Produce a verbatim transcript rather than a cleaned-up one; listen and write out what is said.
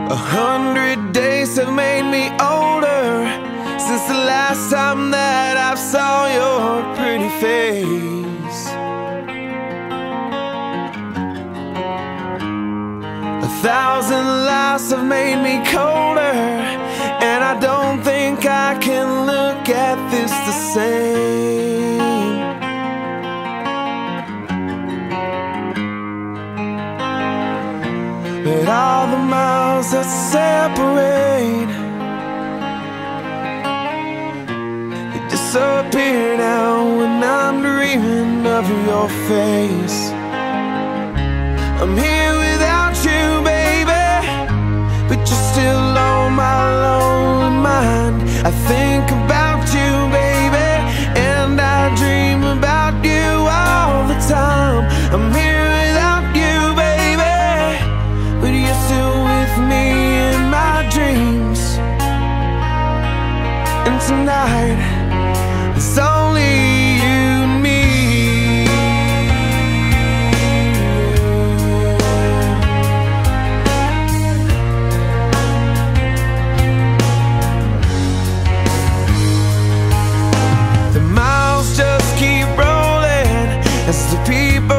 A hundred days have made me older since the last time that I saw your pretty face. A thousand lives have made me colder, and I don't think I can look at this the same. But all the miles that separate, they disappear now when I'm dreaming of your face. I'm here without you, baby, but you're still on my lonely mind. I think about you, baby, and I dream about you all the time. I'm here without you, baby, but you're still with me in my dreams. And tonight, it's only you and me. The miles just keep rolling as the people